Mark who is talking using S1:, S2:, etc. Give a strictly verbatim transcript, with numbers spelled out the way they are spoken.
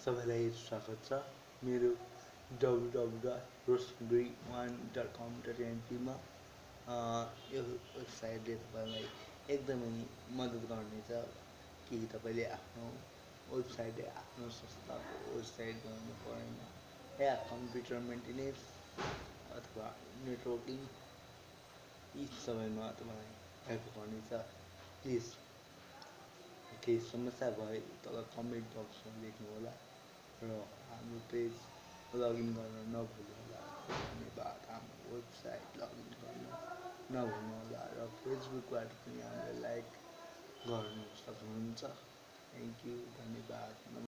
S1: सबैलाई स्वागत छ मेरो W W dot Roshanguri one dot com dot एनपीमा। यो वेबसाइटले तपाईँलाई एकदमै मद्दत गर्नेछ कि तपाईँले आफ्नो वेबसाइट आफ्नो संस्थाको वेबसाइट बनाउनु परेन, या कम्प्युटर मेन्टेनेन्स अथवा नेटवर्किङ यी सबैमा तपाईँलाई हेल्प गर्नेछ। प्लिज केही समस्या भए तल कमेन्ट बक्समा लेख्नुहोला र हाम्रो पेज लगइन गर्न नभुल्नुहोला। धन्यवाद। हाम्रो वेबसाइट लगइन गर्न नभुल्नुहोला र फेसबुकबाट पनि हामीलाई लाइक गर्नु सक्नुहुन्छ। थ्याङ्क यू, धन्यवाद।